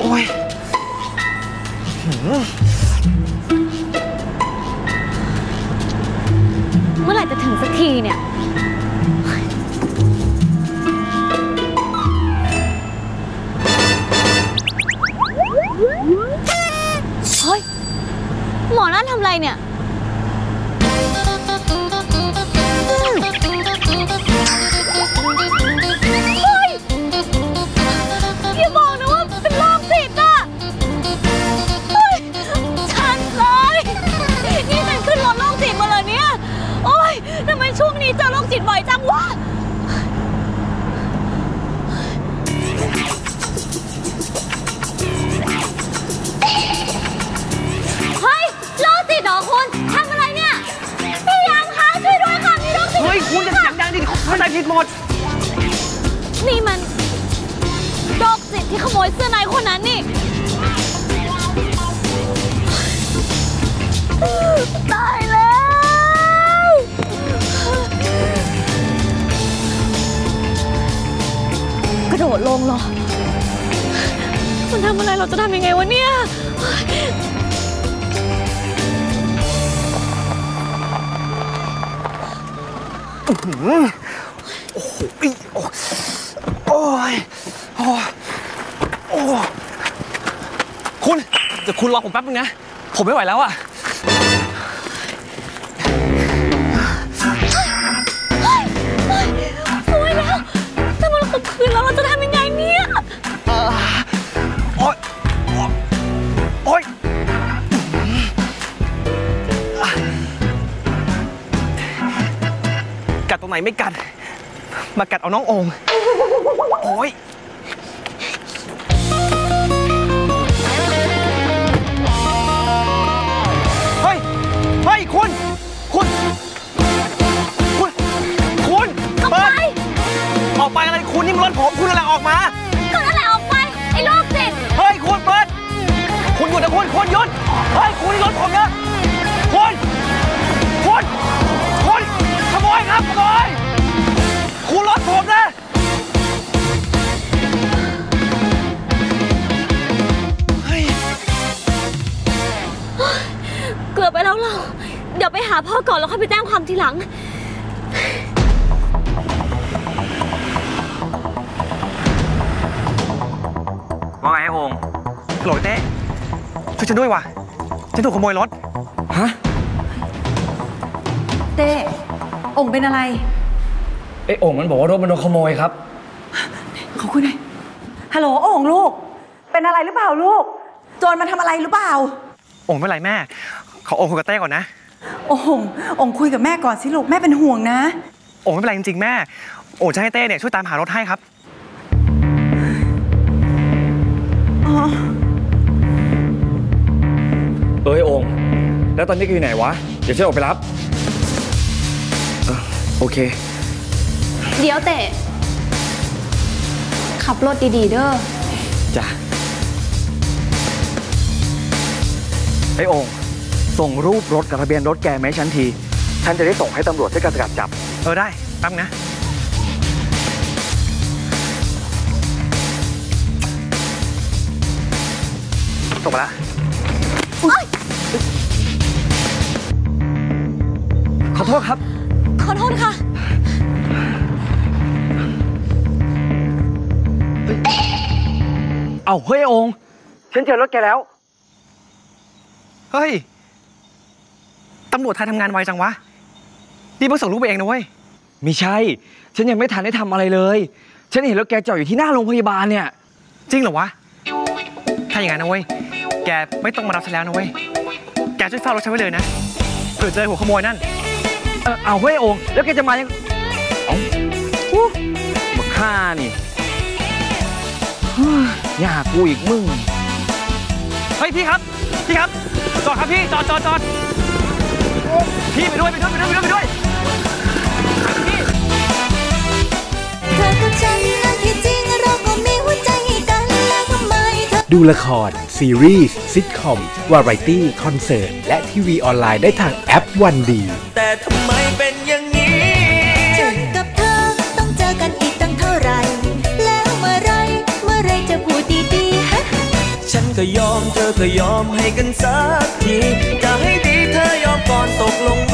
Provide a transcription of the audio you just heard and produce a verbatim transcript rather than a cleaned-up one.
อ้ยเมื่อไหร่จะถึงสักทีเนี่ยเฮ้ยหมอนั่นทำอะไรเนี่ยช่วงนี้เจอโรคจิตบ่อยจังวะเฮ้ยโรคจิตเหรอคุณทำอะไรเนี่ยพี่ยามคะช่วยด้วยค่ะมีโรคจิตเฮ้ยคุณจะเสียงดังดิเข้าใจผิดหมดนี่มันโรคจิตที่ขโมยเสื้อในคนนั้นนี่ตายแล้วกระโดดลงเหรอมันทำอะไรเราจะทำยังไงวะเนี่ยโอ้โหโอ้ยโอ้ยโอ้ยคุณเดี๋ยวคุณรอผมแป๊บนึงนะผมไม่ไหวแล้วอะโอ้ยแล้วถ้ามันข่มขืนเราเราจะทำยังไงเนี่ยโอ๊ยโอ๊ยกัดตรงไหนไม่กัดมากัดเอาน้องโอ่งโอ๊ยเฮ้ยเฮ้ยคุณคุณคุณคุณเปิดออกไปอะไรคุณนี่มันรถผมคุณอะไรออกมาก็นั่นแหละออกไปไอ้โรคจิตเฮ้ยคุณเปิดคุณหยุดนะคุณคุณหยุดเฮ้ยคุณนี่รถผมนะคุณคุณคุณขโมยครับขโมยคุณรถผมนะเฮ้ยเกือบไปแล้วเราเดี๋ยวไปหาพ่อก่อนแล้วค่อยไปแจ้งความทีหลังว่าไงไอ้โอ่งโหลดเต้ช่วยฉันด้วยวะฉันถูกขโมยรถฮะเต้โอ่งเป็นอะไรไอ้โอ่งมันบอกว่ารถมันโดนขโมยครับขอบคุณหน่อยฮัลโหลโอ่งลูกเป็นอะไรหรือเปล่าลูกโจรมาทำอะไรหรือเปล่าโอ่งไม่เป็นไรแม่ขอโอ่งคุยกับเต้ก่อนนะโอ่งโอ่งคุยกับแม่ก่อนสิลูกแม่เป็นห่วงนะโอ่งไม่เป็นไรจริงๆแม่โอ่งจะให้เต้เนี่ยช่วยตามหารถให้ครับเอ้ยโอ่งแล้วตอนนี้อยู่ไหนวะเดี๋ยวฉันออกไปรับโอเคเดี๋ยวเตะขับรถดีๆเด้อจ้ะไอ้โอ่งส่งรูปรถกับทะเบียนรถแกไหมฉันทีฉันจะได้ส่งให้ตำรวจช่วยกันสกัดจับเออได้แป๊บนะส่งมาละขอโทษครับขอโทษค่ะเอาเฮ้ยโอ่งฉันเจอรถแกแล้วเฮ้ยตำรวจไทยทำงานไวจังวะนี่เพิ่งส่งรูปไปเองนะเว้ยไม่ใช่ฉันยังไม่ทันได้ทำอะไรเลยฉันเห็นรถแกจอดอยู่ที่หน้าโรงพยาบาลเนี่ยจริงเหรอวะถ้าอย่างนั้นนะเว้ยแกไม่ต้องมารับฉันแล้วนะเว้ยแกช่วยเฝ้ารถฉันไว้เลยนะเผื่อเจอหัวขโมยนั่นเออเอาเฮ้ยโอ่งแล้วแกจะมายังเอ้ามาฆ่านี่อย่ากูอีกมึงเฮ้ยพี่ครับพี่ครับจอดครับพี่จอดจอดจอดพี่ไปด้วยไปด้วยไปด้วยไปด้วยเธอกับฉันนั้นที่จริงเราก็มีหัวใจให้กันแล้วทำไมเธอดูละครซีรีส์ซิทคอมวาไรตี้คอนเสิร์ตและทีวีออนไลน์ได้ทางแอปวันดีแต่ทำไมเป็นอย่างนี้ฉันกับเธอต้องเจอกันอีกตั้งเท่าไหร่แล้วเมื่อไรเมื่อไรจะพูดดีๆฮะก็ยอมเธอก็ยอมให้กันสักทีจะให้ดีเธอยอมก่อนตกลง